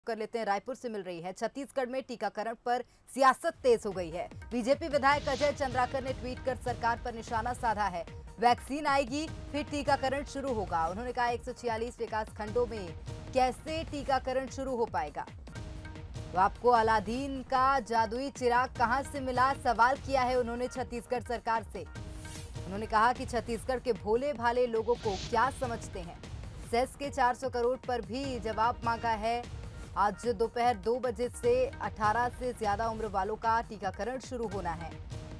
कर लेते हैं, रायपुर से मिल रही है। छत्तीसगढ़ में टीकाकरण पर सियासत तेज हो गई है। बीजेपी विधायक अजय चंद्राकर ने ट्वीट कर सरकार पर निशाना साधा है। वैक्सीन आएगी फिर टीकाकरण शुरू होगा। उन्होंने कहा 146 विकास खंडों में कैसे टीकाकरण शुरू हो पाएगा। तो आपको अलादीन का जादुई चिराग कहां से मिला, सवाल किया है उन्होंने छत्तीसगढ़ सरकार से। उन्होंने कहा कि छत्तीसगढ़ के भोले भाले लोगों को क्या समझते हैं। सेस के 400 करोड़ पर भी जवाब मांगा है। आज दोपहर 2 बजे से 18 से ज्यादा उम्र वालों का टीकाकरण शुरू होना है।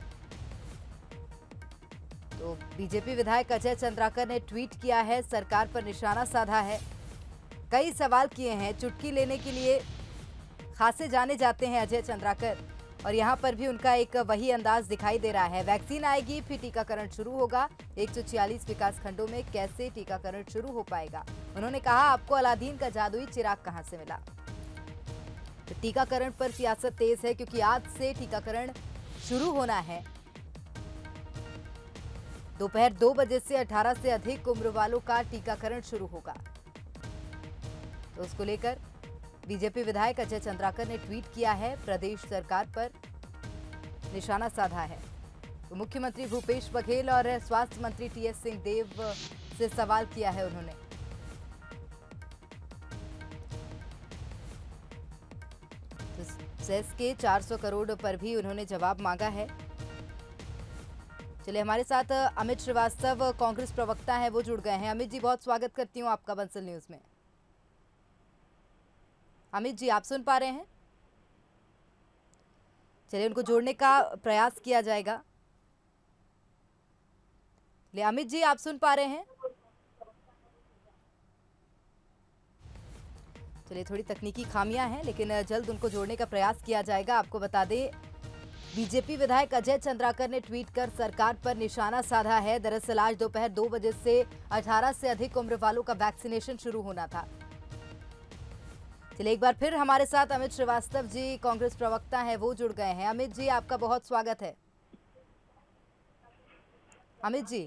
तो बीजेपी विधायक अजय चंद्राकर ने ट्वीट किया है, सरकार पर निशाना साधा है। कई सवाल किए हैं। चुटकी लेने के लिए खासे जाने जाते हैं अजय चंद्राकर, और यहां पर भी उनका एक वही अंदाज दिखाई दे रहा है। वैक्सीन आएगी फिर टीकाकरण शुरू होगा। 146 विकास खंडों में कैसे टीकाकरण शुरू हो पाएगा। उन्होंने कहा आपको अलादीन का जादुई चिराग कहां से मिला। तो टीकाकरण पर सियासत तेज है क्योंकि आज से टीकाकरण शुरू होना है। दोपहर 2 बजे से 18 से अधिक उम्र वालों का टीकाकरण शुरू होगा। तो उसको लेकर बीजेपी विधायक अजय चंद्राकर ने ट्वीट किया है, प्रदेश सरकार पर निशाना साधा है। तो मुख्यमंत्री भूपेश बघेल और स्वास्थ्य मंत्री टीएस सिंहदेव से सवाल किया है उन्होंने। तो सेस के 400 करोड़ पर भी उन्होंने जवाब मांगा है। चलिए, हमारे साथ अमित श्रीवास्तव कांग्रेस प्रवक्ता हैं, वो जुड़ गए हैं। अमित जी, बहुत स्वागत करती हूँ आपका बंसल न्यूज में। अमित जी, आप सुन पा रहे हैं? चलिए, उनको जोड़ने का प्रयास किया जाएगा। ले अमित जी, आप सुन पा रहे हैं? चलिए, थोड़ी तकनीकी खामियां हैं, लेकिन जल्द उनको जोड़ने का प्रयास किया जाएगा। आपको बता दें, बीजेपी विधायक अजय चंद्राकर ने ट्वीट कर सरकार पर निशाना साधा है। दरअसल आज दोपहर 2 बजे से 18 से अधिक उम्र वालों का वैक्सीनेशन शुरू होना था। चलिए, एक बार फिर हमारे साथ अमित श्रीवास्तव जी, कांग्रेस प्रवक्ता हैं, वो जुड़ गए हैं। अमित जी, आपका बहुत स्वागत है। अमित जी,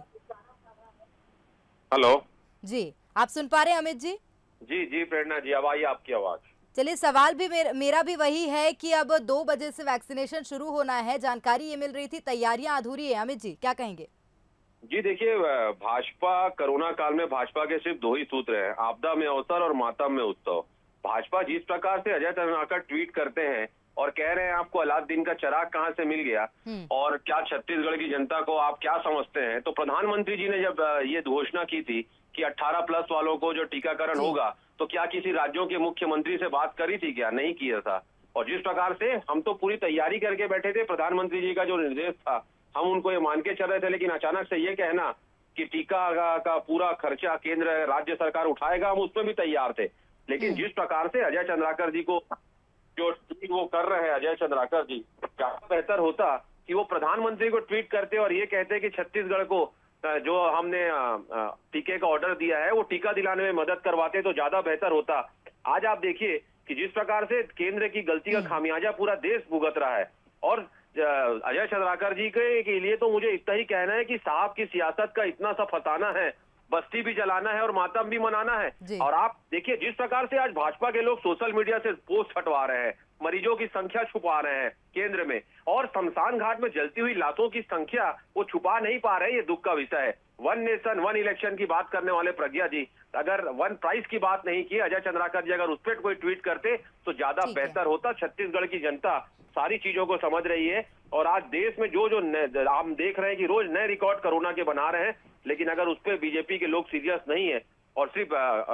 हेलो जी, आप सुन पा रहे हैं अमित जी? जी जी प्रेरणा जी, अब आई आपकी आवाज। चलिए, सवाल भी मेरा भी वही है कि अब 2 बजे से वैक्सीनेशन शुरू होना है। जानकारी ये मिल रही थी, तैयारियां अधूरी है। अमित जी, क्या कहेंगे? जी देखिए, भाजपा कोरोना काल में भाजपा के सिर्फ 2 ही सूत्र हैं, आपदा में अवसर और मातम में उत्सव। भाजपा जिस प्रकार से अजय चंद्राकर ट्वीट करते हैं और कह रहे हैं आपको अलादीन का चिराग कहां से मिल गया और क्या छत्तीसगढ़ की जनता को आप क्या समझते हैं, तो प्रधानमंत्री जी ने जब ये घोषणा की थी कि 18+ वालों को जो टीकाकरण होगा, तो क्या किसी राज्यों के मुख्यमंत्री से बात करी थी? क्या नहीं किया था। और जिस प्रकार से हम तो पूरी तैयारी करके बैठे थे, प्रधानमंत्री जी का जो निर्देश था हम उनको ये मान के चल रहे थे, लेकिन अचानक से ये कहना कि टीका का पूरा खर्चा केंद्र राज्य सरकार उठाएगा, हम उसमें भी तैयार थे। लेकिन जिस प्रकार से अजय चंद्राकर जी को जो ट्वीट वो कर रहे हैं अजय चंद्राकर जी, ज्यादा बेहतर होता कि वो प्रधानमंत्री को ट्वीट करते और ये कहते कि छत्तीसगढ़ को जो हमने टीके का ऑर्डर दिया है वो टीका दिलाने में मदद करवाते तो ज्यादा बेहतर होता। आज आप देखिए कि जिस प्रकार से केंद्र की गलती का खामियाजा पूरा देश भुगत रहा है, और अजय चंद्राकर जी के लिए तो मुझे इतना ही कहना है कि साहब की सियासत का इतना सा फसाना है, बस्ती भी जलाना है और मातम भी मनाना है। और आप देखिए जिस प्रकार से आज भाजपा के लोग सोशल मीडिया से पोस्ट हटवा रहे हैं, मरीजों की संख्या छुपा रहे हैं केंद्र में, और शमशान घाट में जलती हुई लाशों की संख्या वो छुपा नहीं पा रहे, ये दुख का विषय है। 1 नेशन 1 इलेक्शन की बात करने वाले प्रज्ञा जी अगर 1 प्राइस की बात नहीं की, अजय चंद्राकर जी अगर उस पर कोई ट्वीट करते तो ज्यादा बेहतर होता। छत्तीसगढ़ की जनता सारी चीजों को समझ रही है, और आज देश में जो हम देख रहे हैं कि रोज नए रिकॉर्ड कोरोना के बना रहे हैं, लेकिन अगर उस पर बीजेपी के लोग सीरियस नहीं है और सिर्फ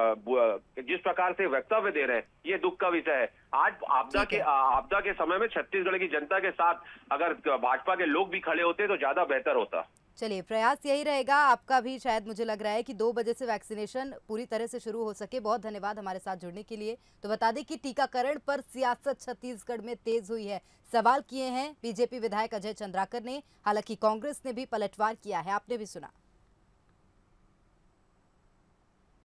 जिस प्रकार से वक्तव्य दे रहे हैं, ये दुख का विषय है। आज आपदा के समय में छत्तीसगढ़ की जनता के साथ अगर भाजपा के लोग भी खड़े होते तो ज्यादा बेहतर होता। चलिए, प्रयास यही रहेगा आपका भी, शायद मुझे लग रहा है कि 2 बजे से वैक्सीनेशन पूरी तरह से शुरू हो सके। बहुत धन्यवाद हमारे साथ जुड़ने के लिए। तो बता दें कि टीकाकरण पर सियासत छत्तीसगढ़ में तेज हुई है। सवाल किए हैं बीजेपी विधायक अजय चंद्राकर ने, हालांकि कांग्रेस ने भी पलटवार किया है, आपने भी सुना।